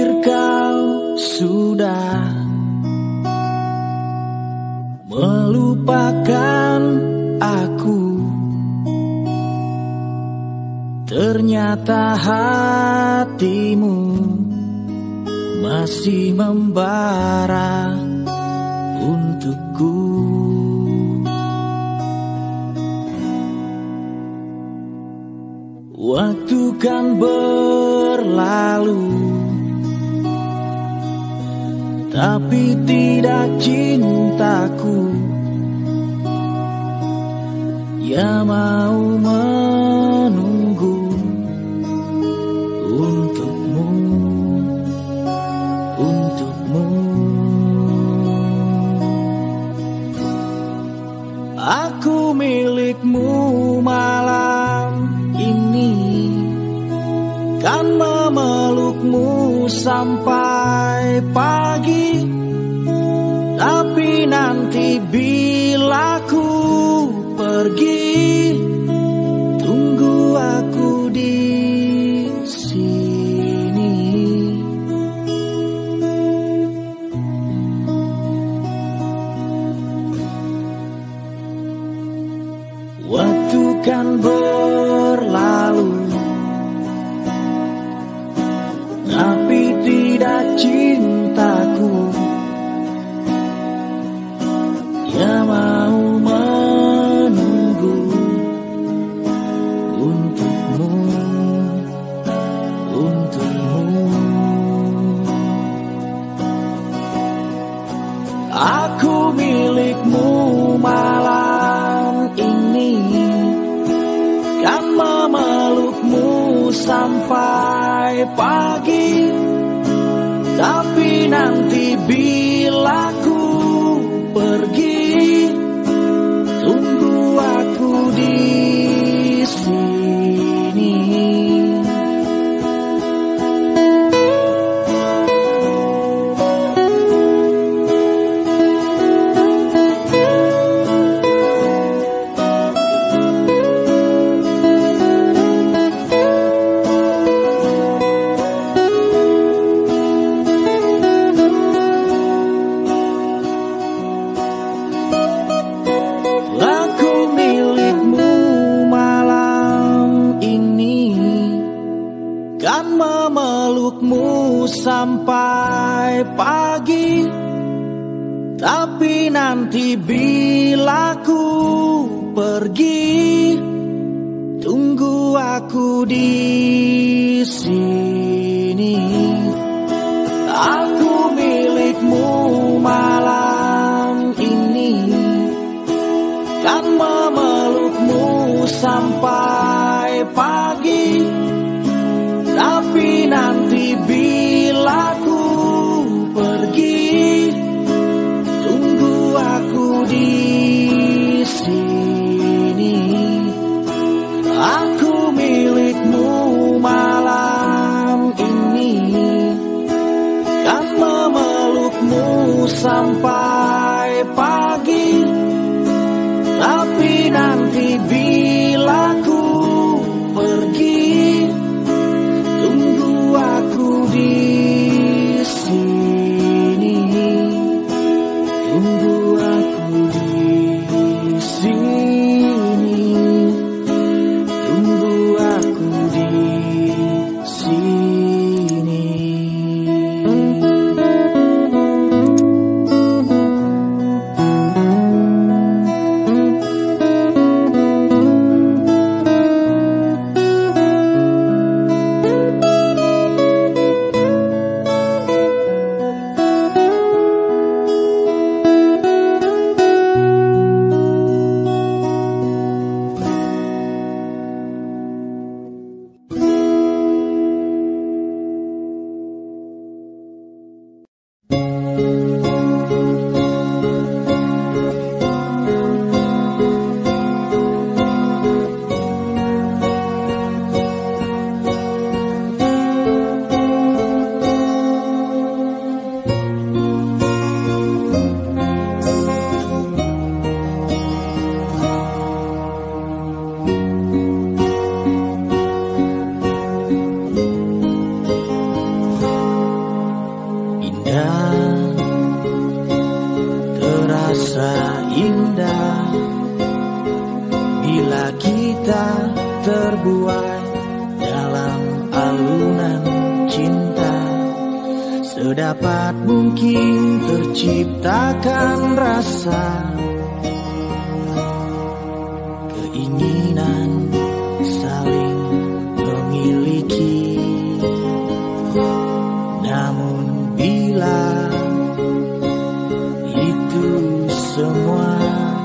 pikir kau sudah melupakan aku, ternyata hatimu masih membara untukku. Waktu kan berlalu, tapi tidak cintaku yang mau menunggu untukmu, untukmu. Aku milikmu malam ini, kan memelukmu sampai pagi. Tapi nanti bila ku pergi, tunggu aku di sini. Waktu kan berlalu, tapi tidak cintaku yang mau menunggu untukmu, untukmu. Aku milikmu malam ini, kan memelukmu sampai pagi. Tapi nanti bila ku pergi, tunggu aku di sini. Kan memelukmu sampai pagi. Tapi nanti bila ku pergi, tunggu aku di sini. Aku milikmu malam ini, kan memelukmu sampai pagi. Tapi nanti bila ku pergi, tunggu aku di sini. Aku milikmu malam ini, kan memelukmu sampai pagi. Tapi nanti bila ku pergi, tunggu aku di sini. Tunggu aku di sini. Tunggu aku di sini. terasa indah bila kita terbuai dalam alunan cinta. Sedapat mungkin terciptakan rasa keinginan saling memiliki. Namun bila itu semua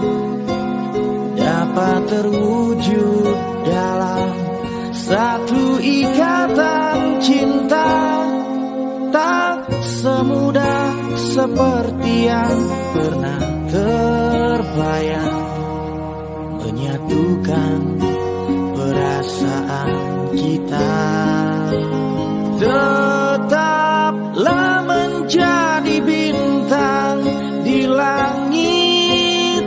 dapat terwujud dalam satu ikatan cinta, tak semudah seperti yang pernah terbayang menyatukan perasaan kita. Tetaplah menjadi bintang di langit,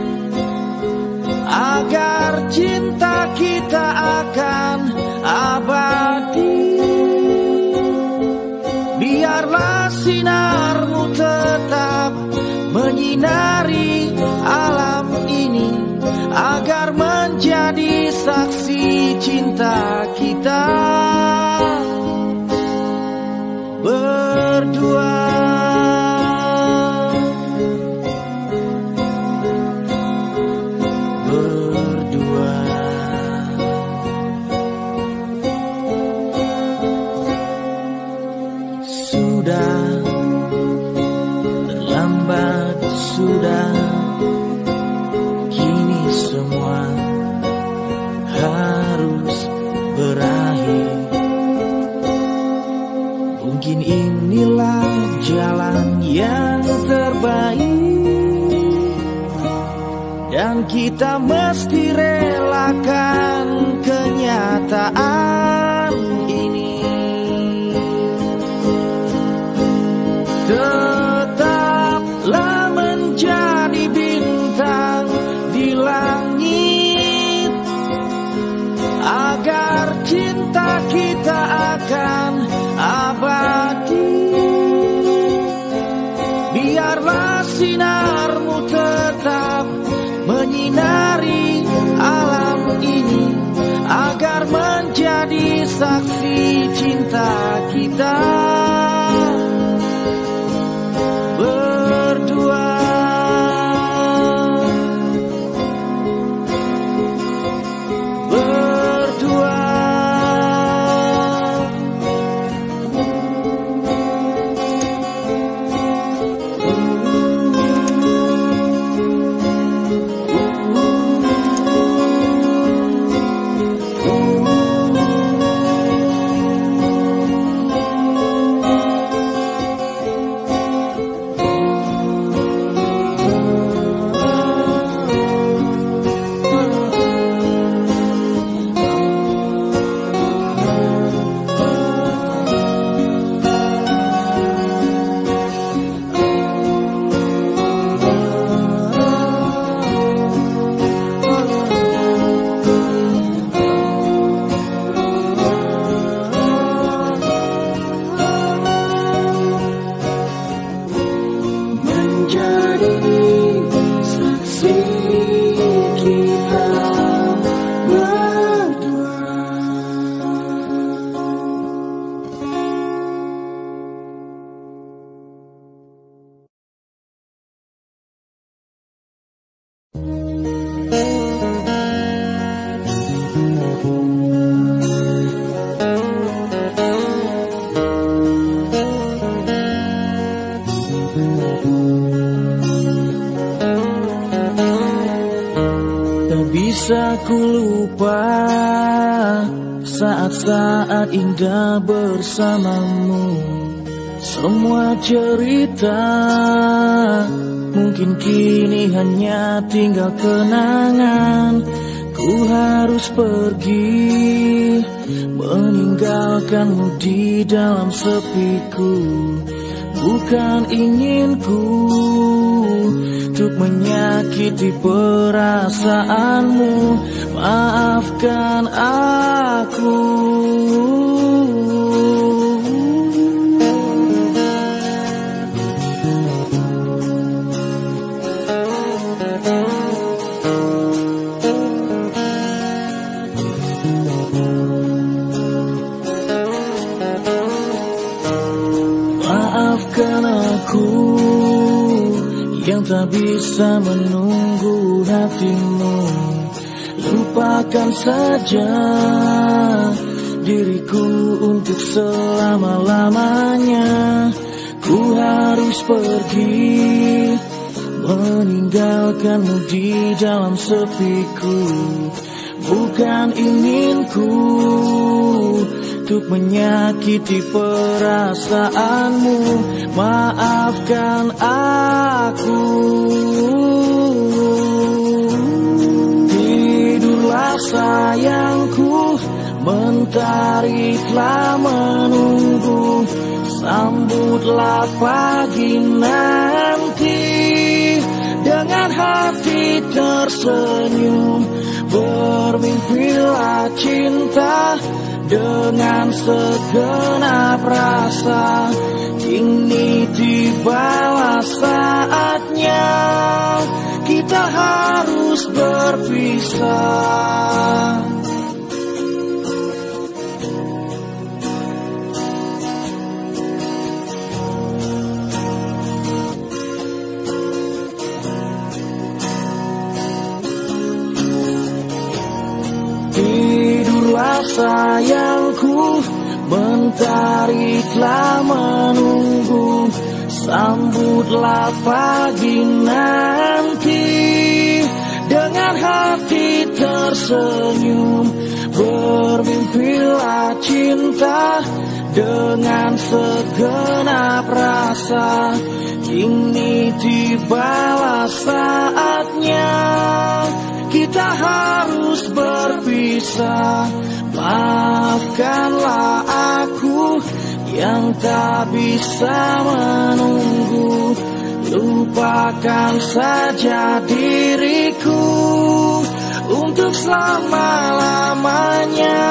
agar cinta kita akan abadi. Biarlah sinarmu tetap menyinari alam ini, agar menjadi saksi cinta kita berdua. Sudah terlambat, sudah kini semua harus berakhir. Mungkin inilah jalan yang terbaik, dan kita mesti relakan kenyataan ini. Tetaplah menjadi bintang di langit, agar cinta kita akan abadi. Biarlah sinarmu tetap menyinari alam ini, agar menjadi saksi cinta kita berdua. Bisa ku lupa saat-saat indah bersamamu. Semua cerita mungkin kini hanya tinggal kenangan. Ku harus pergi meninggalkanmu di dalam sepiku. Bukan inginku untuk menyakiti perasaanmu. Maafkan aku. Maafkan aku yang tak bisa menunggu hatimu. Lupakan saja diriku untuk selama-lamanya. Ku harus pergi, meninggalkanmu di dalam sepiku. Bukan inginku untuk menyakiti perasaanmu. Maafkan aku. Tidurlah sayangku, mentari telah menunggu. Sambutlah pagi nanti dengan hati tersenyum. Bermimpilah cinta dengan segenap rasa. Kini tibalah saatnya kita harus berpisah. Tidurlah sayangku, mentari telah menunggu. Sambutlah pagi nanti dengan hati tersenyum. Bermimpilah cinta dengan segenap rasa. Kini tibalah saatnya kita harus berpisah. Maafkanlah aku yang tak bisa menunggu. Lupakan saja diriku untuk selama-lamanya.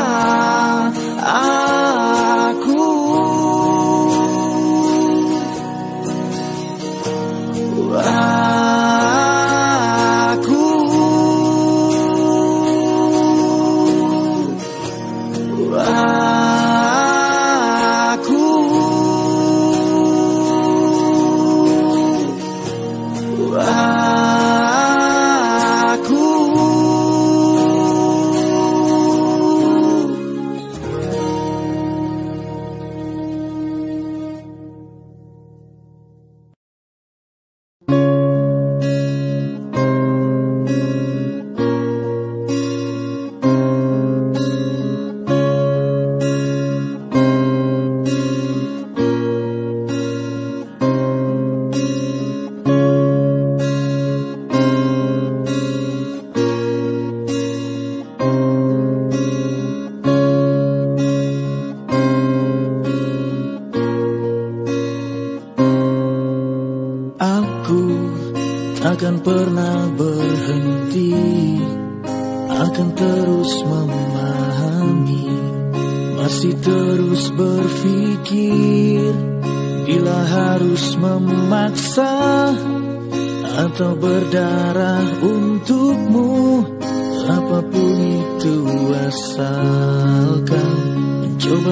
Takkan pernah berhenti, akan terus memahami, masih terus berpikir. Bila harus memaksa atau berdarah untukmu, apapun itu asalkan mencoba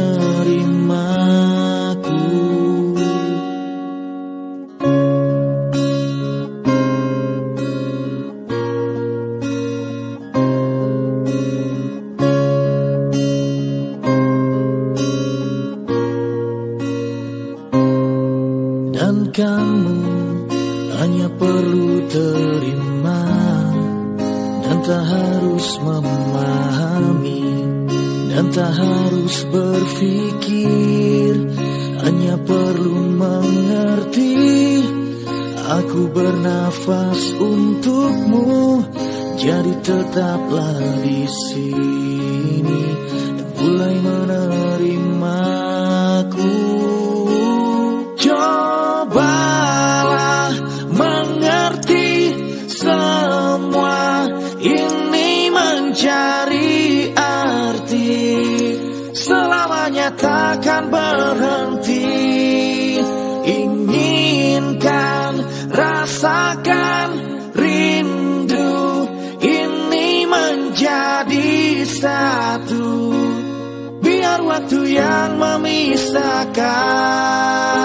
menerimaku. Dan kamu hanya perlu terima dan tak harus memahami dan tak harus berpikir, hanya perlu mengerti. Aku bernafas untukmu, jadi tetaplah di sini dan mulai menerimaku. Cobalah mengerti, semua ini mencari arti, selamanya takkan berhenti. Inginkan, rasakan rindu ini menjadi satu. Biar waktu yang memisahkan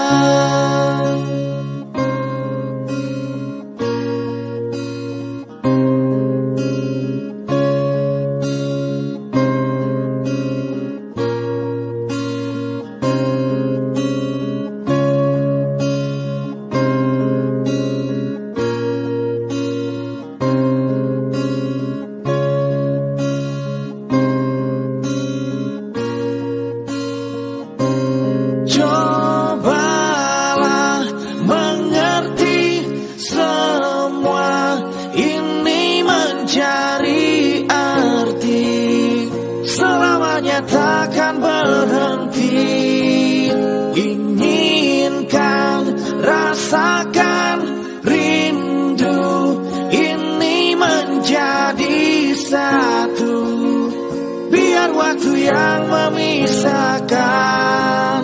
Cobalah mengerti semua ini mencari arti, selamanya takkan berhenti. Inginkan, rasakan rindu ini menjadi satu. Biar waktu yang memisahkan.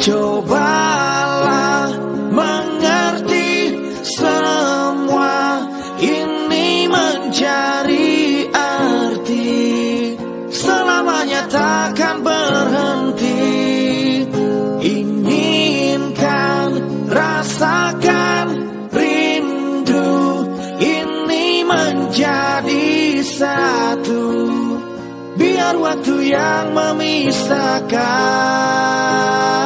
Cobalah mengerti semua ini mencari arti, selamanya takkan berhenti. Inginkan, rasakan rindu ini menjadi satu. Biar waktu yang memisahkan.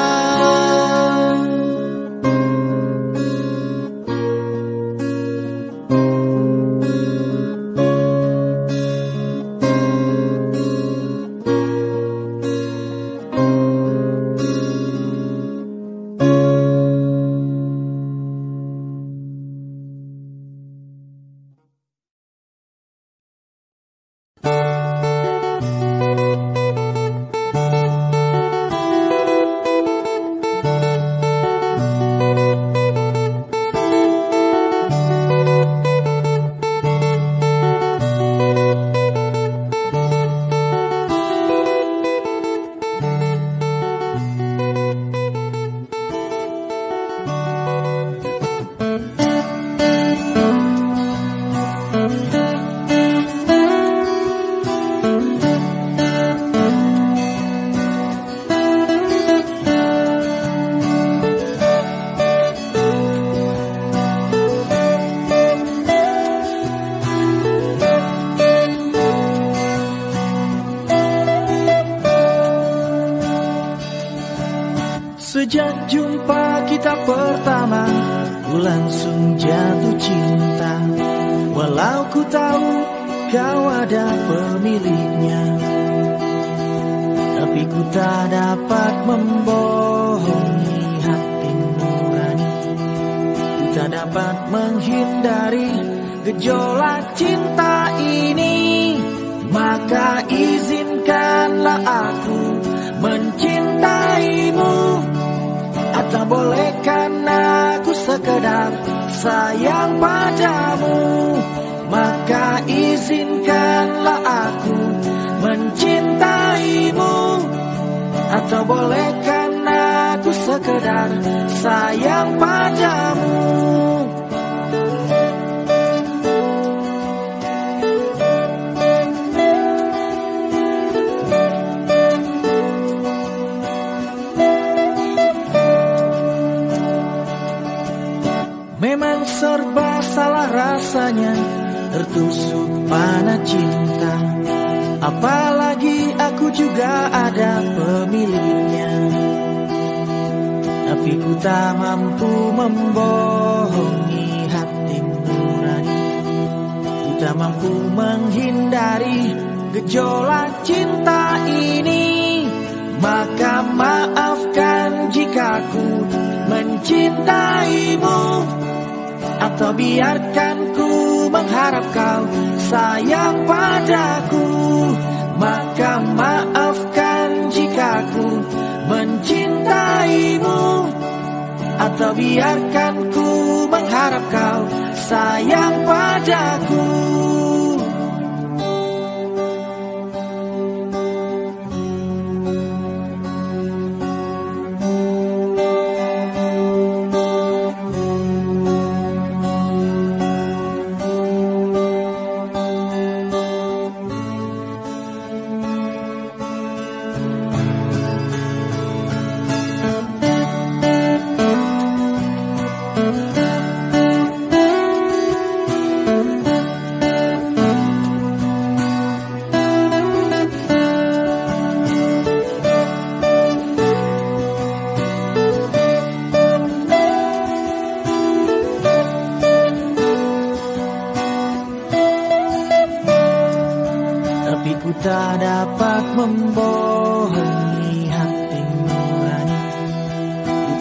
Sejak jumpa kita pertama, ku langsung jatuh cinta. Walau ku tahu kau ada pemiliknya, tapi ku tak dapat membohongi hati nurani. Ku tak dapat menghindari gejolak cinta ini. Maka izinkanlah aku mencintaimu. Atau bolehkan aku sekedar sayang padamu. Maka izinkanlah aku mencintaimu. Atau bolehkan aku sekedar sayang padamu. Memang serba salah rasanya tertusuk panah cinta. Apalagi aku juga ada pemiliknya, tapi ku tak mampu membohongi hati nurani. Ku tak mampu menghindari gejolak cinta ini. Maka maafkan jika ku mencintaimu, atau biarkan ku mengharap kau sayang padaku. Maka maafkan jika ku mencintaimu, atau biarkan ku mengharap kau sayang padaku.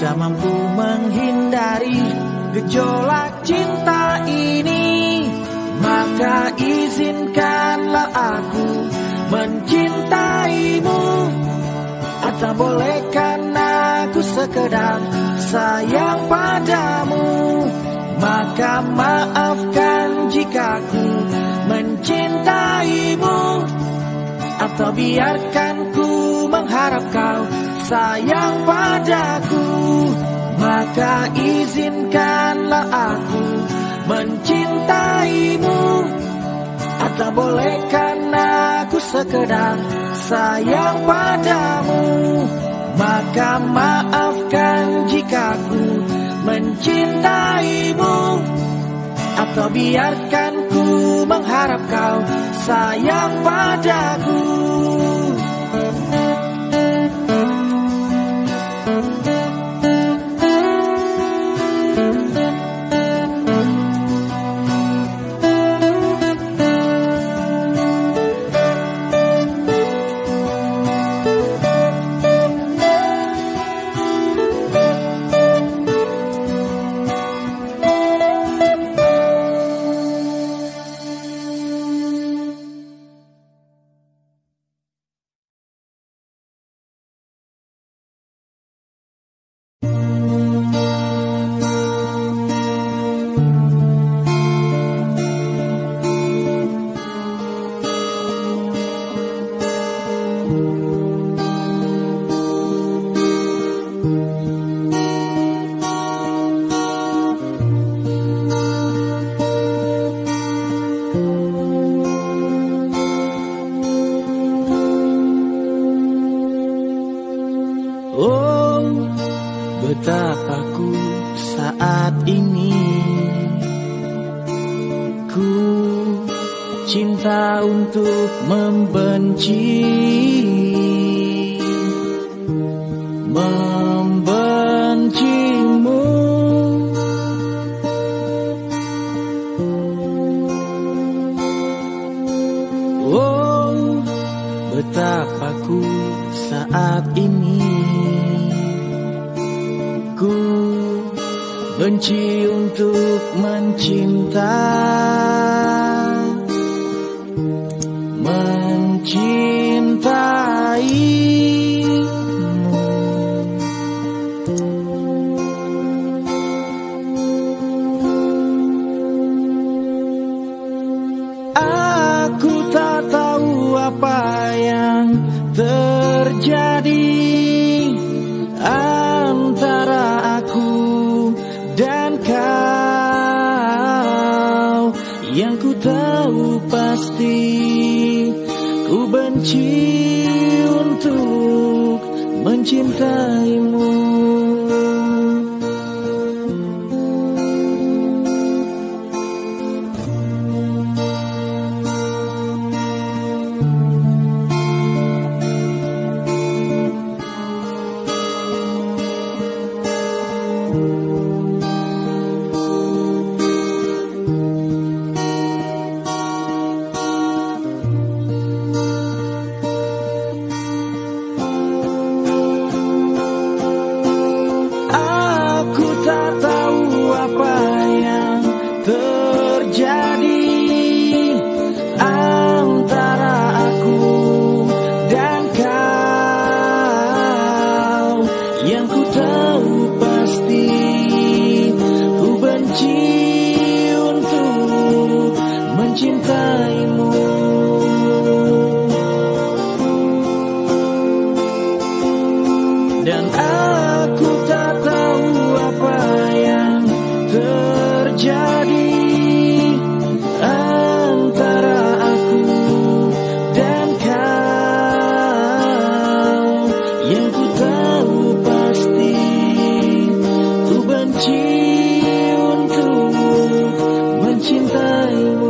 tak mampu menghindari gejolak cinta ini, maka izinkanlah aku mencintaimu. Atau bolehkan aku sekedar sayang padamu, maka maafkan jika ku mencintaimu. Atau biarkan ku mengharap kau sayang padaku, maka izinkanlah aku mencintaimu. Atau bolehkan aku sekedar sayang padamu, maka maafkan jika ku mencintaimu. Atau biarkan ku mengharap kau sayang padaku. Betapaku saat ini ku cinta untuk membenci, membencimu. Oh, betapaku saat ini ku benci untuk mencinta, mencintaimu. Aku tak tahu apa yang terjadi antara aku dan kau. Yang ku tahu pasti ku benci untuk mencintaimu. Dan aku tak tahu apa yang terjadi antara aku dan kau. Yang ku tahu pasti ku benci untuk mencintaimu.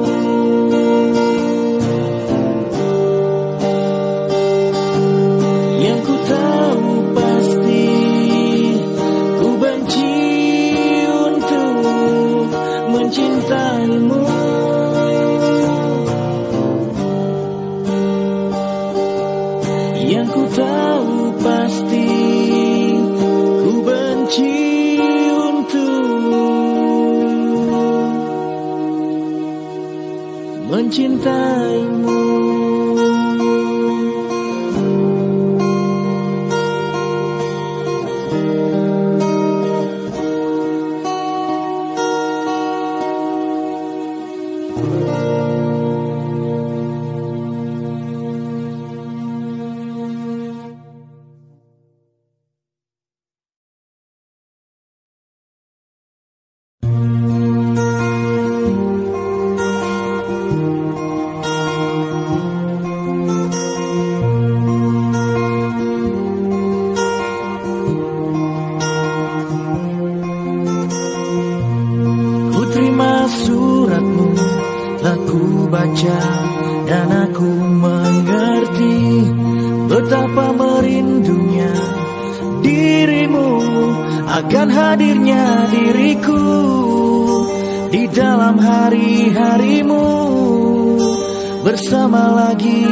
Yang ku tahu pasti ku benci untuk mencintaimu. Yang ku tahu pasti ku benci mencintaimu. Terima suratmu, telah ku baca dan aku mengerti betapa merindunya dirimu akan hadirnya diriku di dalam hari-harimu bersama lagi.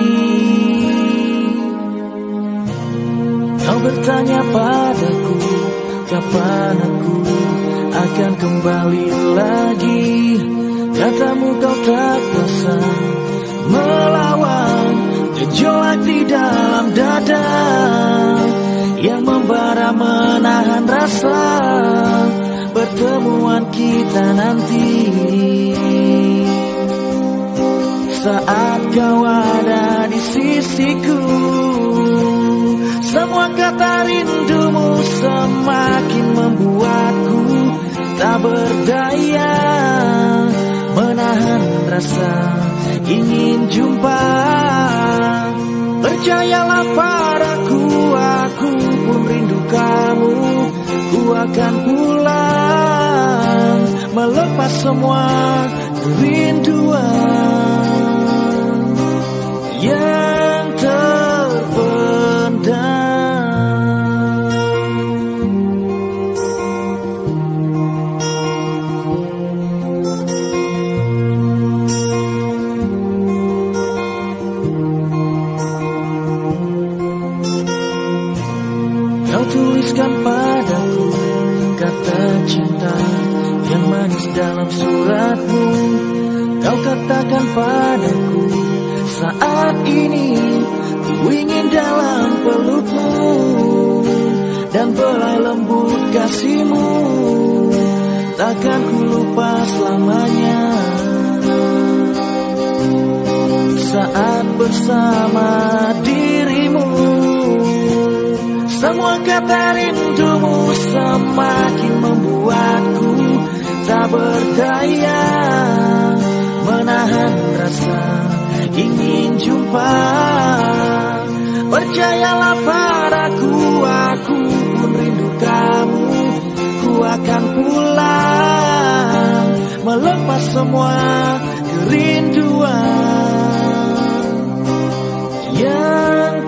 Kau bertanya padaku kapan aku akan kembali lagi. Katamu kau tak kuasa melawan gejolak di dalam dada yang membara menahan rasa pertemuan kita nanti. Saat kau ada di sisiku, semua kata rindumu semakin membuatku tak berdaya menahan rasa ingin jumpa. Percayalah padaku, aku pun rindu kamu. Ku akan pulang melepas semua kerinduan yang terpendam. Kau tuliskan padaku kata cinta yang manis dalam suratmu. Kau katakan padaku saat ini ku ingin dalam pelukmu dan belai lembut kasihmu takkan ku lupa selamanya. Saat bersama dirimu, semua kata rindumu semakin membuatku tak berdaya menahan rasa ingin jumpa. Percayalah padaku, aku pun rindu kamu. Ku akan pulang melepas semua kerinduan yang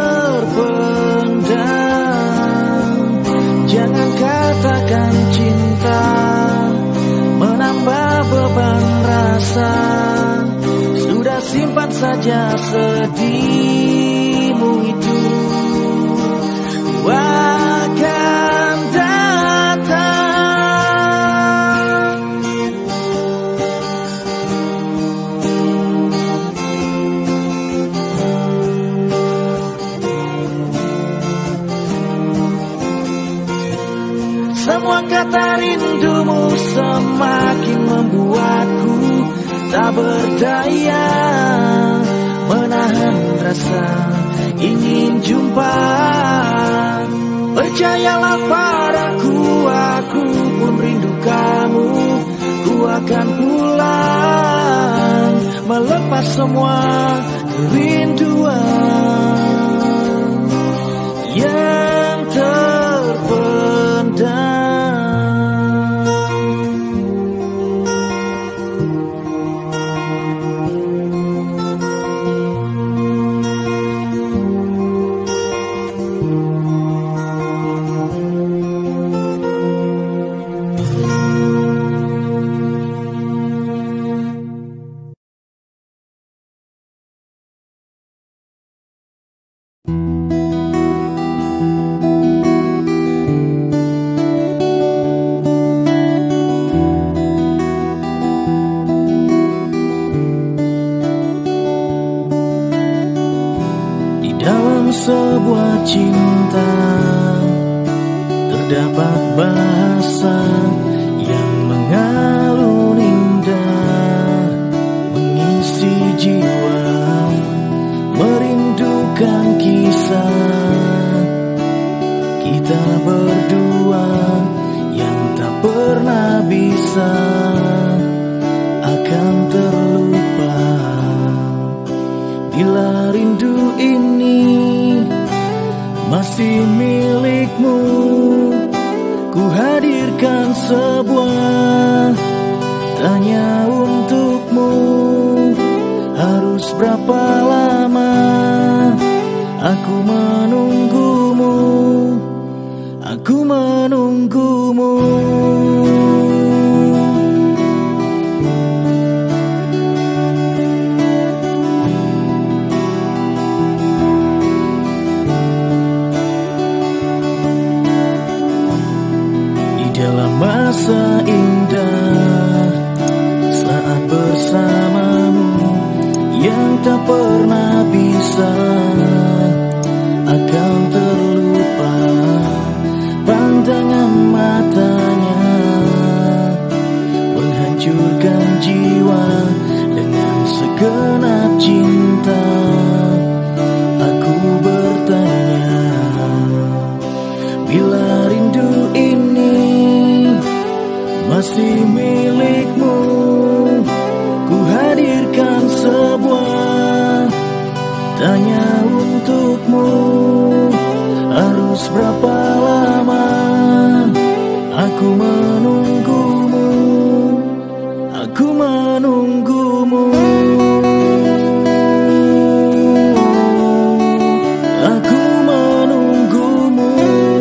terpendam. Jangan katakan cinta menambah beban rasa. Sudah simpan saja sedihmu itu. Ku akan datang. Semua kata rindumu semakin membuatku tak berdaya menahan rasa ingin jumpa. Percayalah padaku, aku pun rindu kamu. Ku akan pulang melepas semua kerinduan yang terpendam. cinta, terdapat bahasa yang mengalun indah, mengisi jiwa, merindukan kisah kita berdua yang tak pernah bisa akan terlupa. Bila rindu ini masih milikmu, ku hadirkan sebuah tanya untukmu. Harus berapa lama aku menunggumu, aku menunggumu. Dalam masa indah saat bersamamu yang tak pernah bisa akan terlupa. Pandangan matanya menghancurkan jiwa dengan segenap cinta. Aku bertanya, bila rindu ini masih milikmu, ku hadirkan sebuah tanya untukmu. Harus berapa lama aku menunggumu, aku menunggumu, aku menunggumu.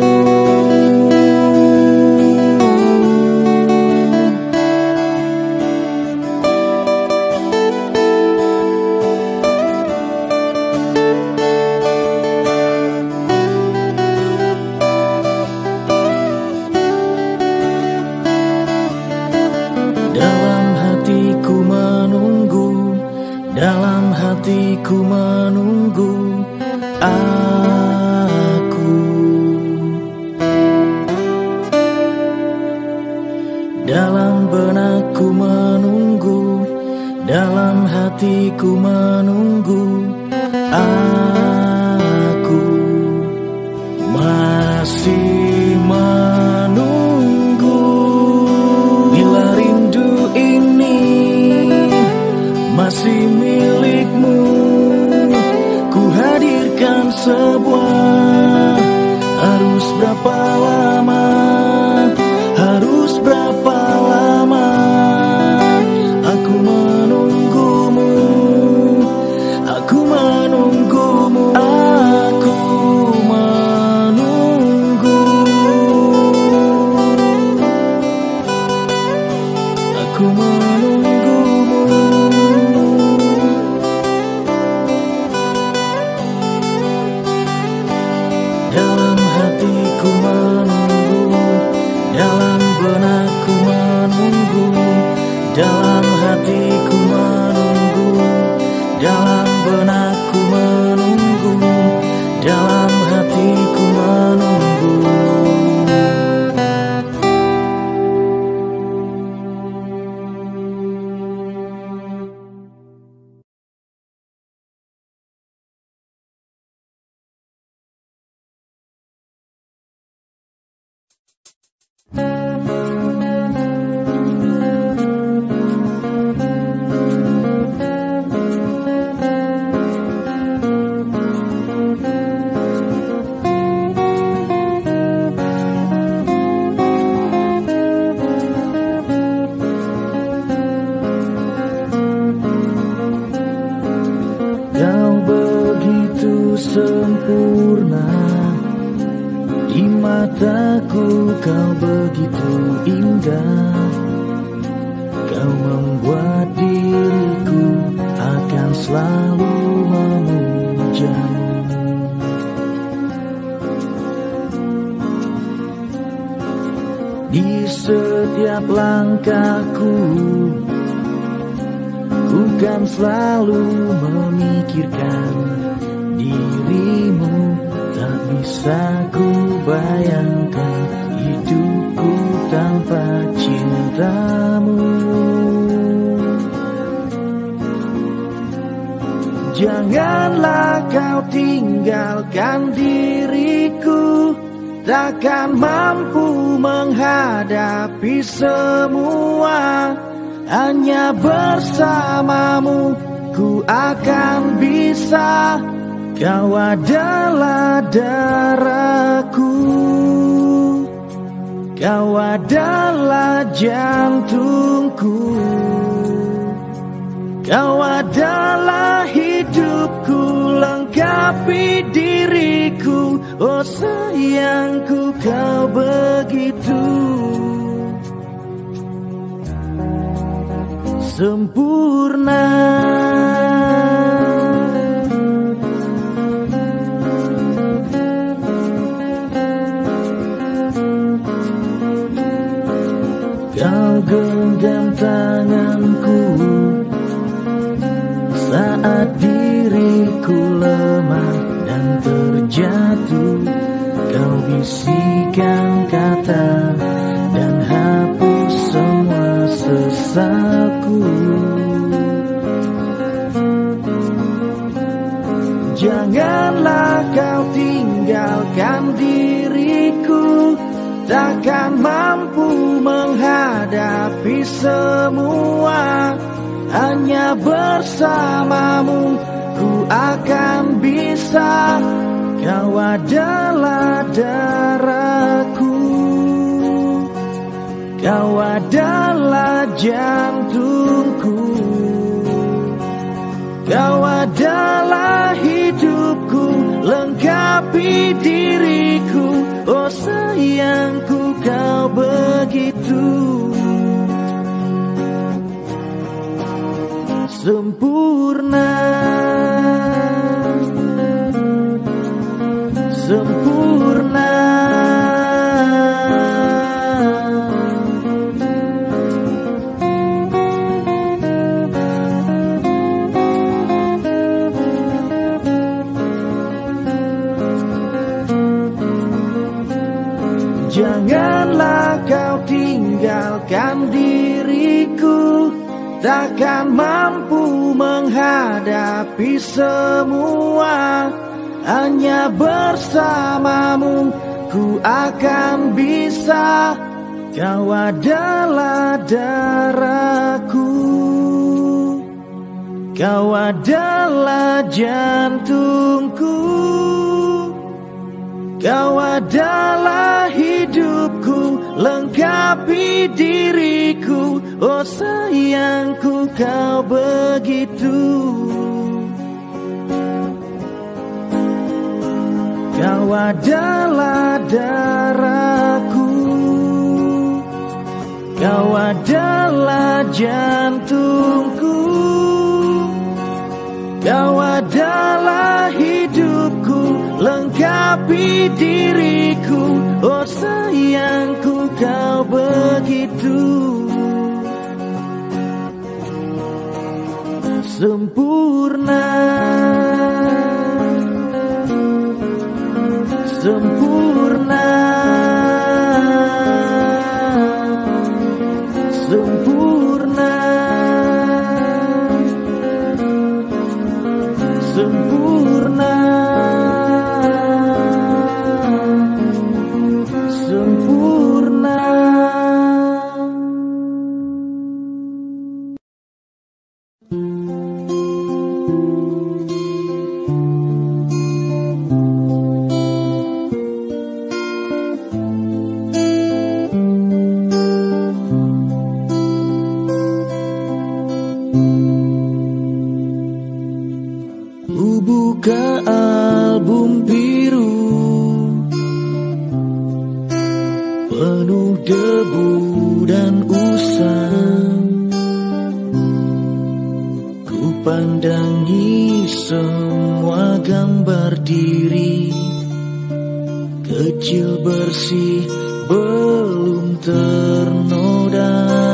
Dalam hatiku menunggu aku. Dalam benakku menunggu, dalam hatiku menunggu aku. Masih menunggu. Bila rindu ini masih milikmu, ku hadirkan sebuah. Harus berapa lama, harus berapa lama aku menunggumu, aku menunggumu, aku menunggu, aku menunggumu. Dalam hatiku menunggu, dalam benakku menunggu, dalam hatiku menunggu, dalam benakku menunggu, dalam hatiku menunggu. Kau begitu sempurna di mataku, kau begitu indah. Kau membuat diriku akan selalu memujamu. Di setiap langkahku, ku kan selalu memikirkan dirimu, tak bisa ku bayangkan hidupku tanpa cintamu. Janganlah kau tinggalkan diriku, takkan mampu menghadapi semua. Hanya bersamamu ku akan bisa. Kau adalah darahku, kau adalah jantungku, kau adalah hidupku, lengkapi diriku. Oh sayangku, kau begitu sempurna. Kau genggam tanganku saat diriku lemah dan terjatuh. Kau bisikan kata dan hapus semua sesalku. Janganlah kau tinggalkan diriku, takkan mampu menghadapi semua. Hanya bersamamu ku akan bisa. Kau adalah darahku, kau adalah jantungku, kau adalah hidupku, lengkapi diriku. Oh sayangku, kau begitu sempurna, sempurna. Janganlah kau tinggalkan diriku, takkan mampu menghadapi semua. Hanya bersamamu ku akan bisa. Kau adalah darahku, kau adalah jantungku, kau adalah hidupku, lengkapi diriku. Oh sayangku, kau begitu. Kau adalah darahku, kau adalah jantungku, kau adalah hidupku, lengkapi diriku. Oh sayangku, kau begitu sempurna, sempurna, sempurna, sempurna, sempurna. Buka album biru penuh debu dan usang. Ku pandangi semua gambar diri kecil bersih belum ternoda.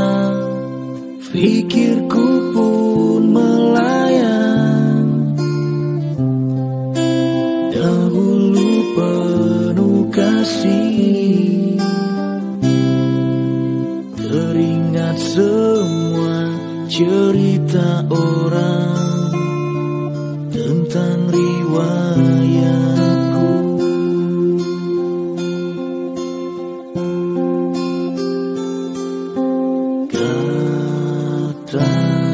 Pikirku pun melayang dahulu cerita orang tentang riwayatku. Kata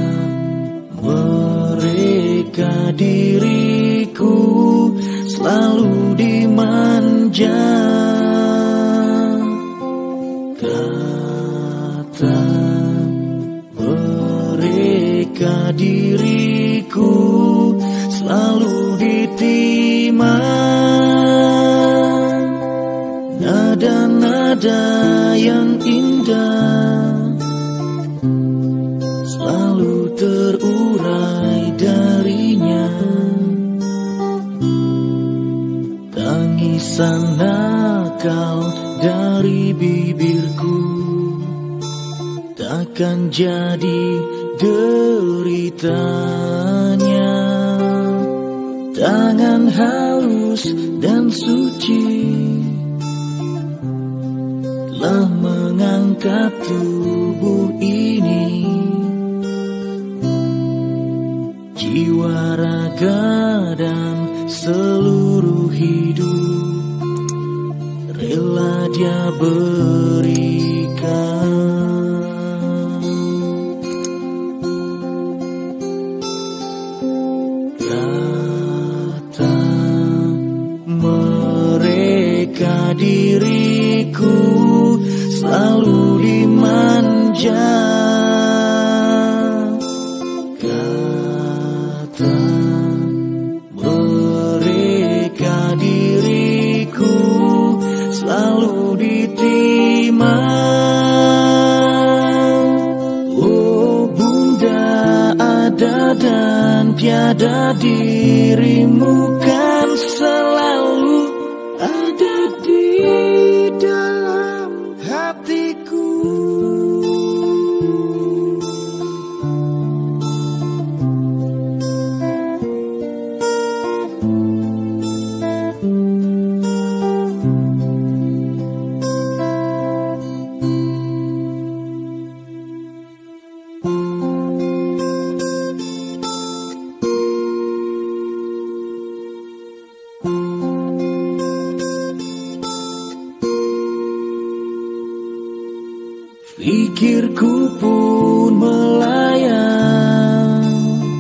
mereka diriku selalu dimanja. Kata mereka diriku selalu ditimang. Nada-nada yang indah selalu terurai darinya. Tangisan nakal dari bibirku takkan jadi deritanya. Tangan halus dan suci telah mengangkat tubuh ini. Jiwa, raga, dan seluruh hidup rela dia berikan. Kata mereka diriku selalu dimanja. Kata mereka diriku selalu ditimang. Oh Bunda, ada dan tiada dirimu kan selalu ada di dalam hatiku. Pikirku pun melayang,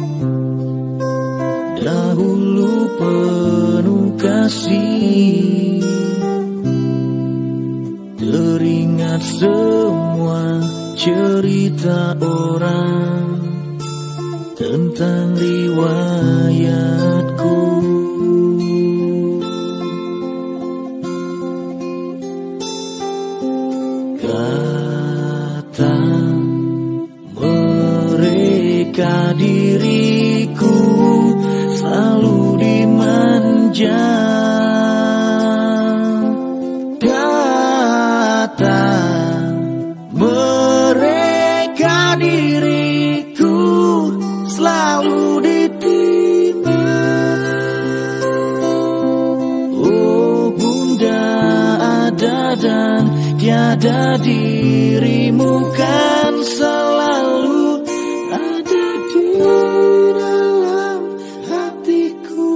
dahulu penuh kasih. Teringat semua cerita orang tentang riwayatku. Kata mereka diriku selalu dimanja. Kata mereka diriku selalu ditimang. Oh Bunda, ada dan tiada dirimu kan selalu ada di dalam hatiku.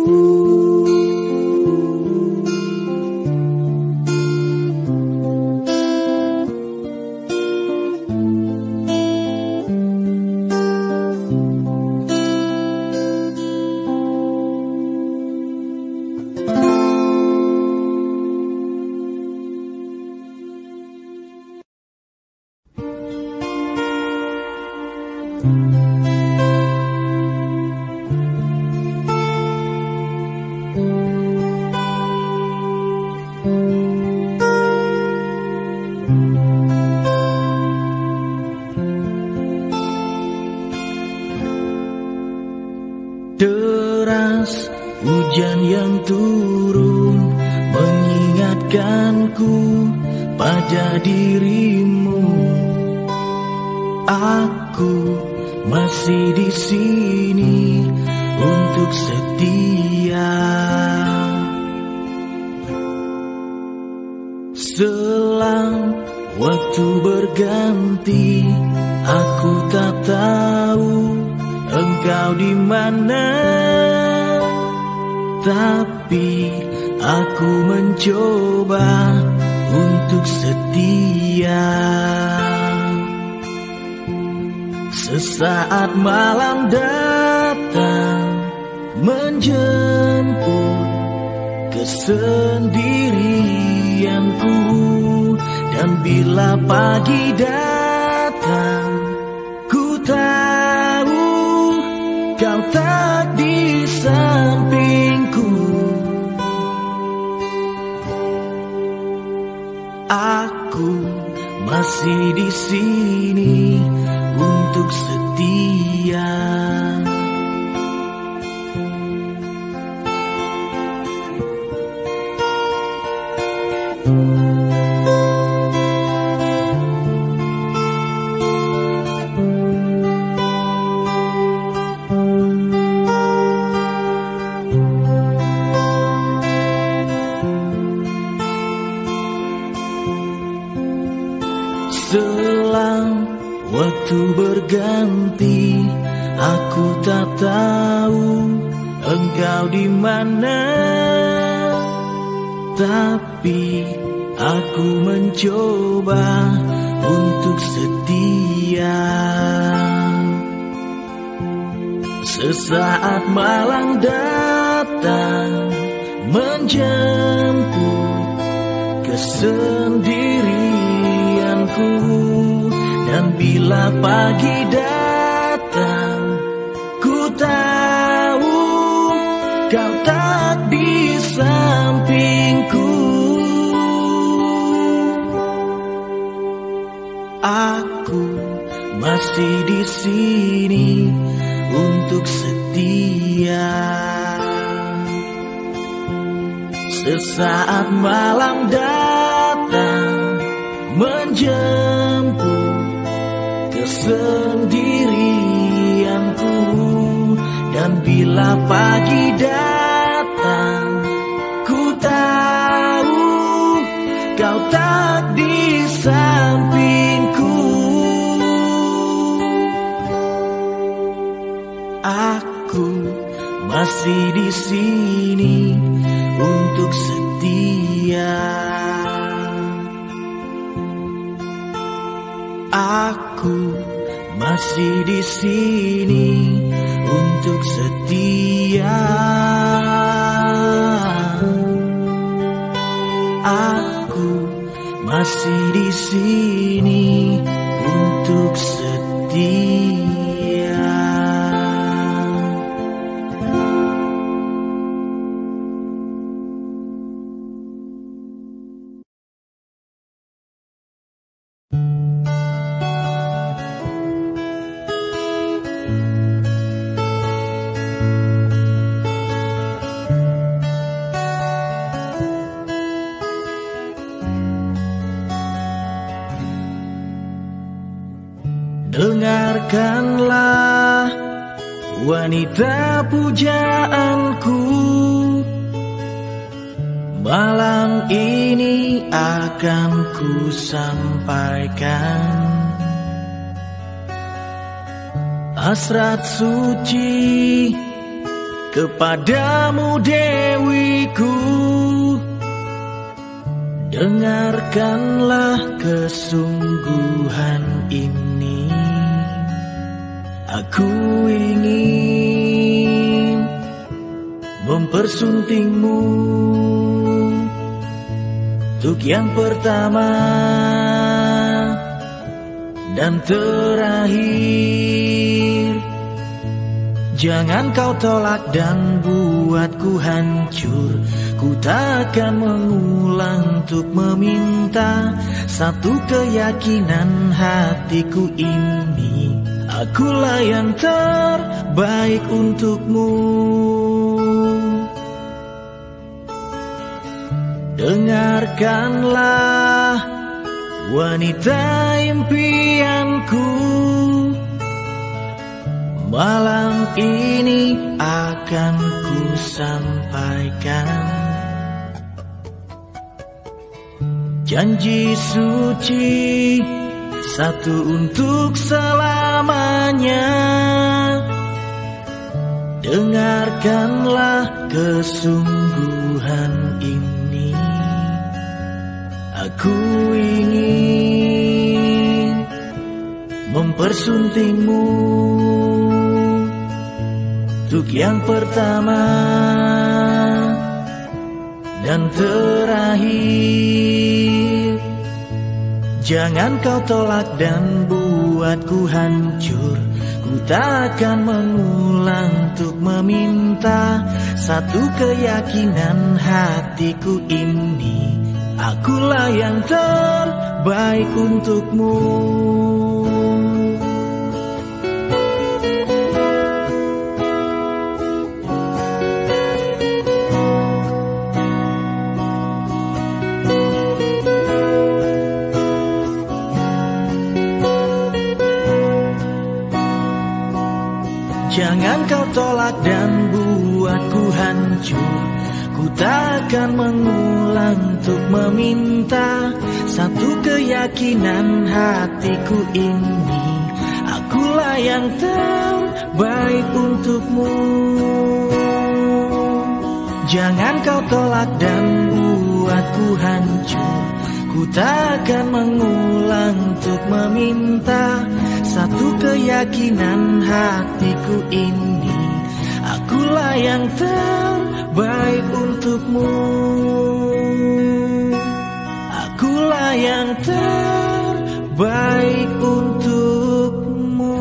Deras hujan yang turun mengingatkanku pada dirimu. Aku masih di sini untuk setia. Selang waktu berganti, aku tak tahu engkau di mana. Tapi aku mencoba untuk setia. Sesaat malam datang menjemput kesendirianku, dan bila pagi datang, ku tahu kau tak di sampingku. Aku masih di sini untuk setia. Selang waktu berganti, aku tak tahu engkau di mana. Tapi aku mencoba untuk setia. Sesaat malam datang menjemput kesendirianku, dan bila pagi datang, ku tahu kau tak di sampingku. Aku masih di sini untuk setia. Sesaat malam datang menjemput kesendirianku, dan bila pagi datang, ku tahu kau tak di sampingku. Aku masih di sini untuk setia. Aku masih di sini untuk setia. Aku masih di sini untuk setia. Dengarkanlah wanita pujaanku, malam ini akan ku sampaikan hasrat suci kepadamu dewiku. Dengarkanlah kesungguhan ini. Aku ingin mempersuntingmu untuk yang pertama dan terakhir. Jangan kau tolak dan buatku hancur. Ku takkan mengulang untuk meminta satu keyakinan hatiku ini. Akulah yang terbaik untukmu. Dengarkanlah wanita impianku, malam ini akan ku sampaikan Janji suci satu untuk selamanya. Dengarkanlah kesungguhan ini. Aku ingin mempersuntingmu untuk yang pertama dan terakhir. Jangan kau tolak dan buatku hancur. Ku takkan mengulang untuk meminta satu keyakinan hatiku ini. Akulah yang terbaik untukmu. Jangan kau tolak dan buatku hancur. Ku takkan mengulang untuk meminta satu keyakinan hatiku ini. Akulah yang terbaik untukmu. Jangan kau tolak dan buatku hancur. Ku takkan mengulang untuk meminta satu keyakinan hatiku ini. Akulah yang terbaik untukmu. Akulah yang terbaik untukmu.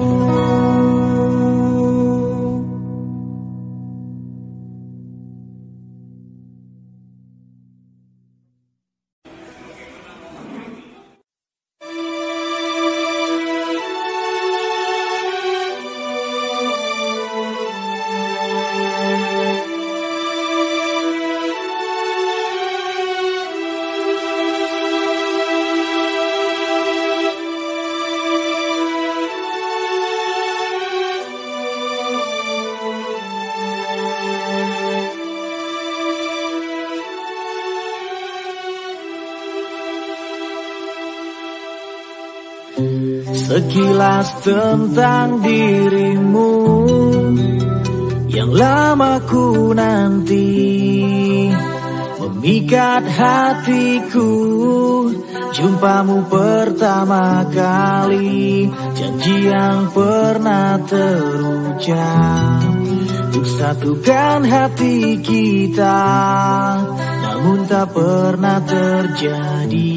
Sekilas tentang dirimu yang lama ku nanti, memikat hatiku jumpamu pertama kali. Janji yang pernah terucap untuk satukan hati kita, namun tak pernah terjadi.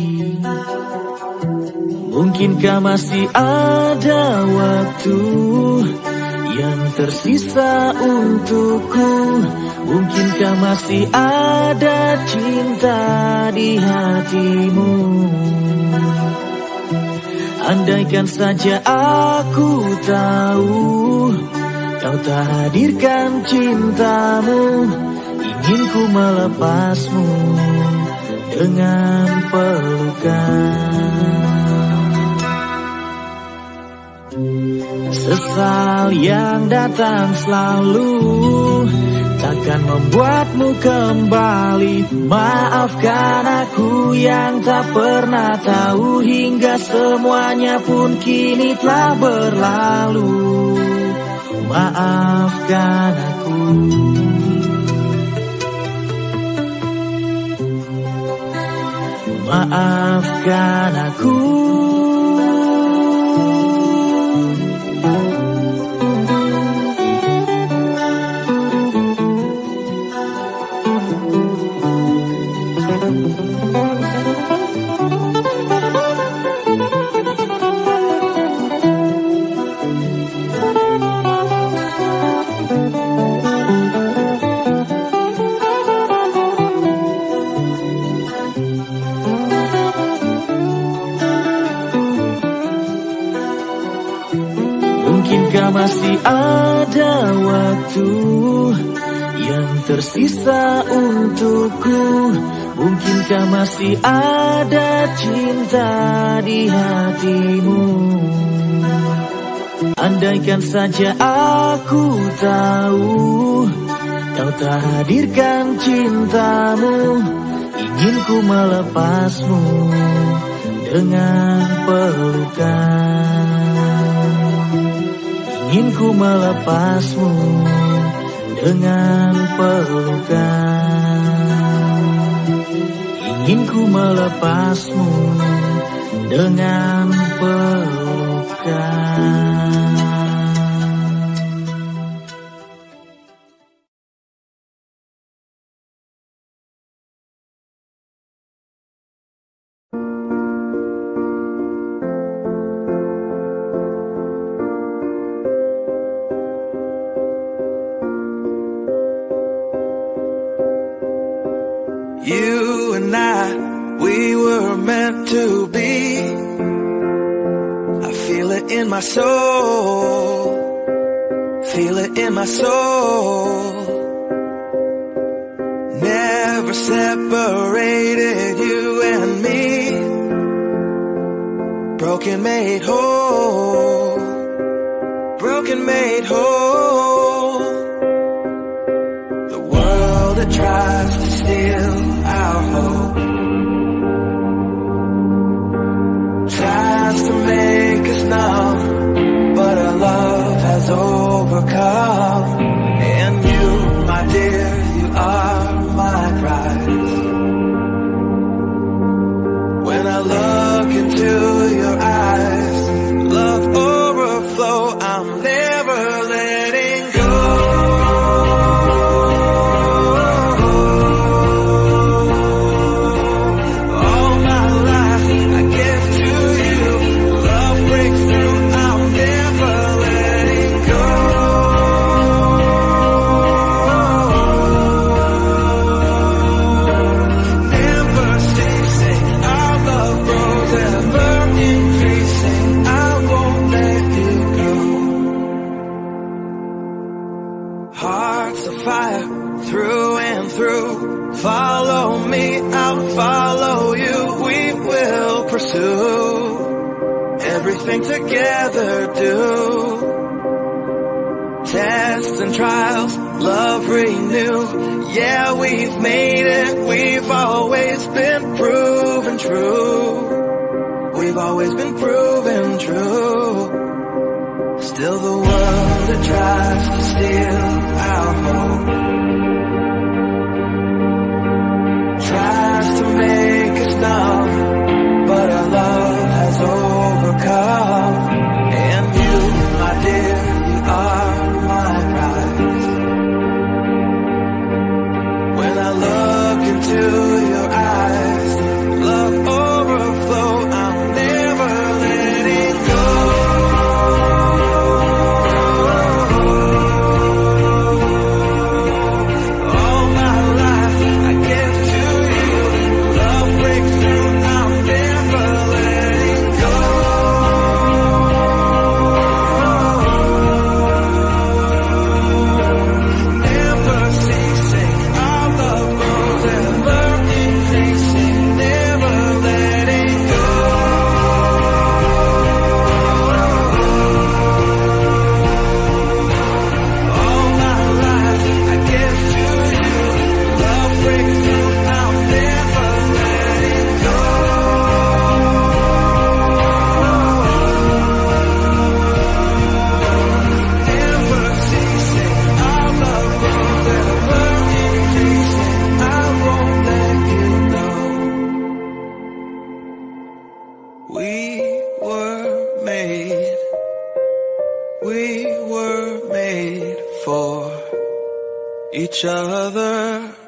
Mungkinkah masih ada waktu yang tersisa untukku? Mungkinkah masih ada cinta di hatimu? Andaikan saja aku tahu kau tak hadirkan cintamu, ingin ku melepasmu dengan pelukan. Sesal yang datang selalu takkan membuatmu kembali. Maafkan aku yang tak pernah tahu, hingga semuanya pun kini telah berlalu. Maafkan aku. Maafkan aku. Mungkinkah masih ada waktu yang tersisa untukku? Mungkinkah masih ada cinta di hatimu? Andaikan saja aku tahu kau tak hadirkan cintamu, Ingin ku melepasmu dengan pelukan. Ingin ku melepasmu dengan pelukan. Ingin ku melepasmu dengan pelukan. You and I, we were meant to be. I feel it in my soul. Feel it in my soul. Never separated, you and me. Broken made whole. Broken made whole. The world that tries to steal our hope tries to make us numb, but our love has overcome. And you, my dear, you are my prize. When I look into your eyes, love overflow, I'm never letting go. Hearts of fire through and through. Follow me, I'll follow you. We will pursue everything together, do. Tests and trials, love renew. Yeah, we've made it. We've always been proven true. We've always been proven true. Still the world that tries to steal our hope tries to make us numb, but our love has overcome. And you, my dear, you are my prize. When I look into your eyes, love overflow, I'm never letting go. We were made for each other.